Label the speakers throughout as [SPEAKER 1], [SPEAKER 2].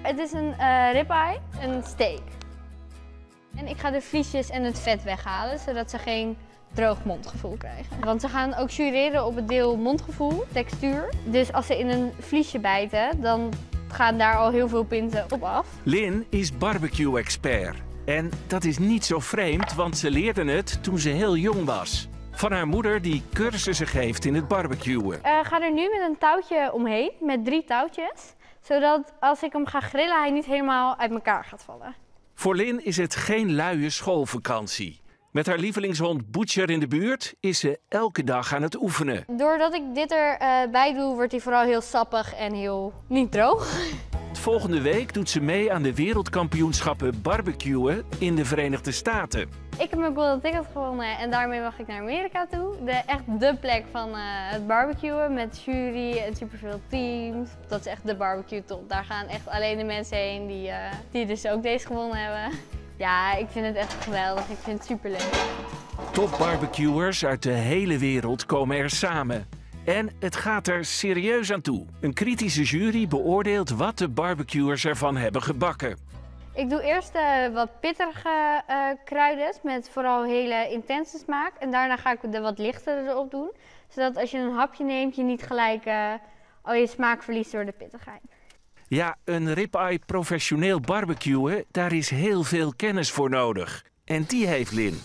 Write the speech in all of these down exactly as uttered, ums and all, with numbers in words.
[SPEAKER 1] Het is een uh, ribeye, een steak. En ik ga de vliesjes en het vet weghalen, zodat ze geen droog mondgevoel krijgen. Want ze gaan ook jureren op het deel mondgevoel, textuur. Dus als ze in een vliesje bijten, dan gaan daar al heel veel pinten op af.
[SPEAKER 2] Lynn is barbecue-expert. En dat is niet zo vreemd, want ze leerde het toen ze heel jong was. Van haar moeder die cursussen geeft in het barbecuen.
[SPEAKER 1] Ik uh, ga er nu met een touwtje omheen, met drie touwtjes. Zodat als ik hem ga grillen, hij niet helemaal uit elkaar gaat vallen.
[SPEAKER 2] Voor Lynn is het geen luie schoolvakantie. Met haar lievelingshond Butcher in de buurt is ze elke dag aan het oefenen.
[SPEAKER 1] Doordat ik dit erbij uh, bij doe, wordt hij vooral heel sappig en heel niet droog.
[SPEAKER 2] Volgende week doet ze mee aan de wereldkampioenschappen barbecuen in de Verenigde Staten.
[SPEAKER 1] Ik heb mijn golden ticket gewonnen en daarmee mag ik naar Amerika toe. De, echt de plek van uh, het barbecuen met jury en superveel teams. Dat is echt de barbecue top. Daar gaan echt alleen de mensen heen die, uh, die dus ook deze gewonnen hebben. Ja, ik vind het echt geweldig. Ik vind het superleuk.
[SPEAKER 2] Top barbecuers uit de hele wereld komen er samen. En het gaat er serieus aan toe. Een kritische jury beoordeelt wat de barbecuers ervan hebben gebakken.
[SPEAKER 1] Ik doe eerst uh, wat pittige uh, kruiden met vooral hele intense smaak. En daarna ga ik de wat lichtere erop doen. Zodat als je een hapje neemt, je niet gelijk uh, al je smaak verliest door de pittigheid.
[SPEAKER 2] Ja, een ribeye professioneel barbecuen, daar is heel veel kennis voor nodig. En die heeft Lynn.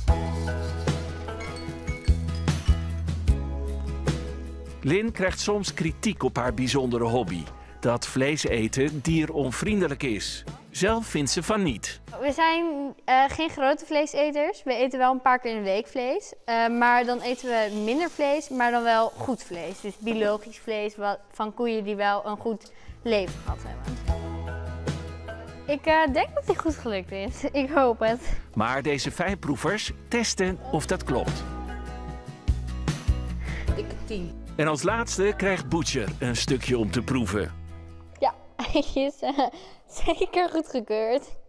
[SPEAKER 2] Lynn krijgt soms kritiek op haar bijzondere hobby. Dat vlees eten dieronvriendelijk is. Zelf vindt ze van niet.
[SPEAKER 1] We zijn uh, geen grote vleeseters. We eten wel een paar keer in de week vlees. Uh, maar dan eten we minder vlees, maar dan wel goed vlees. Dus biologisch vlees wat, van koeien die wel een goed leven gehad hebben. Ik uh, denk dat die goed gelukt is. Ik hoop het.
[SPEAKER 2] Maar deze fijnproevers testen of dat klopt.
[SPEAKER 3] Ik heb tien.
[SPEAKER 2] En als laatste krijgt Butcher een stukje om te proeven.
[SPEAKER 1] Ja, hij is uh, zeker goedgekeurd.